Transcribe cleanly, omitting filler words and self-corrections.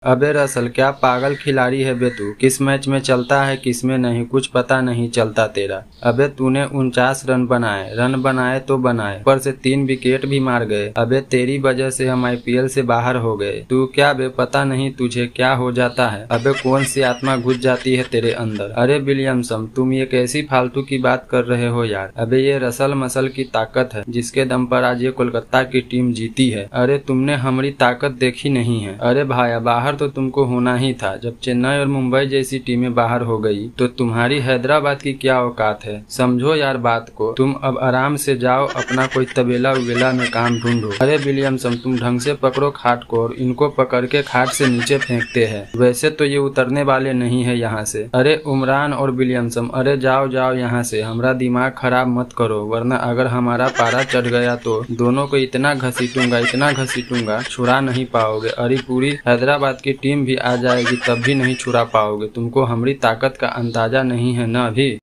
अबे रसल, क्या पागल खिलाड़ी है बे तू। किस मैच में चलता है किस में नहीं, कुछ पता नहीं चलता तेरा। अबे तूने 49 रन बनाए तो बनाए, ऊपर से 3 विकेट भी मार गए। अबे तेरी वजह से हम IPL से बाहर हो गए। तू क्या बे, पता नहीं तुझे क्या हो जाता है। अबे कौन सी आत्मा घुस जाती है तेरे अंदर। अरे विलियमसन, तुम ये कैसी फालतू की बात कर रहे हो यार। अबे ये रसल मसल की ताकत है जिसके दम पर आज ये कोलकाता की टीम जीती है। अरे तुमने हमारी ताकत देखी नहीं है। अरे भाया, बाहर तो तुमको होना ही था। जब चेन्नई और मुंबई जैसी टीमें बाहर हो गई तो तुम्हारी हैदराबाद की क्या औकात है। समझो यार बात को। तुम अब आराम से जाओ, अपना कोई तबेला उबेला में काम ढूंढो। अरे विलियमसन, तुम ढंग से पकड़ो खाट को और इनको पकड़ के खाट से नीचे फेंकते हैं। वैसे तो ये उतरने वाले नहीं है यहाँ से। अरे उमरान और विलियमसन, अरे जाओ जाओ यहाँ से, हमारा दिमाग खराब मत करो, वरना अगर हमारा पारा चढ़ गया तो दोनों को इतना घसीटूंगा छुड़ा नहीं पाओगे। अरे पूरी हैदराबाद की टीम भी आ जाएगी तब भी नहीं छुड़ा पाओगे। तुमको हमारी ताकत का अंदाजा नहीं है ना अभी।